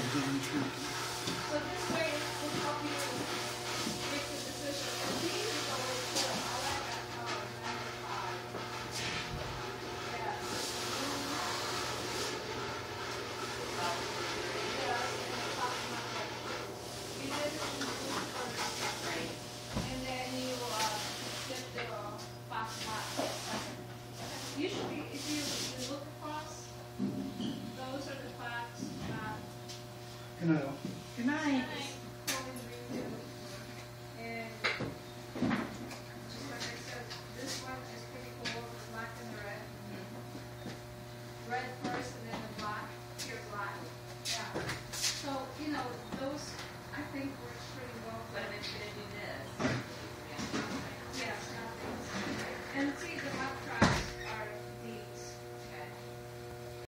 So this way will help you make the decision. And these is always good. I like that color, 95. Yes. Yes, and the top not like you did it in blue first. Right. And then you get the box top second. Usually if you look across, those are the plaques. Good night. Good night.